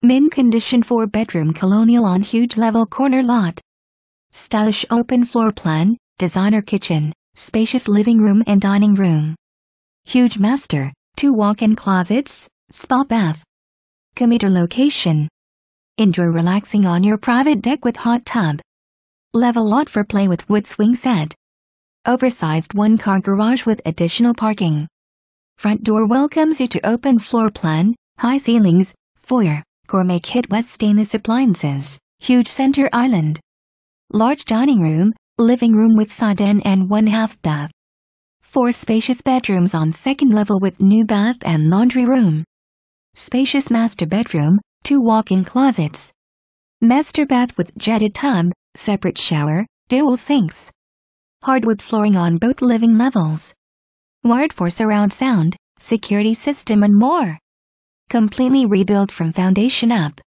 Mint condition 4-bedroom Colonial on huge level corner lot. Stylish open floor plan, designer kitchen, spacious living room and dining room. Huge master, 2 walk-in closets, spa bath. Commuter location. Enjoy relaxing on your private deck with hot tub. Level lot for play with wood swing set. Oversized 1-car garage with additional parking. Front door welcomes you to open floor plan, high ceilings, foyer, gourmet kit with stainless appliances, huge center island. Large dining room, living room with side den and 1/2 bath. 4 spacious bedrooms on second level with new bath and laundry room. Spacious master bedroom, 2 walk-in closets. Master bath with jetted tub, separate shower, dual sinks. Hardwood flooring on both living levels. Wired for surround sound, security system and more. Completely rebuilt from foundation up.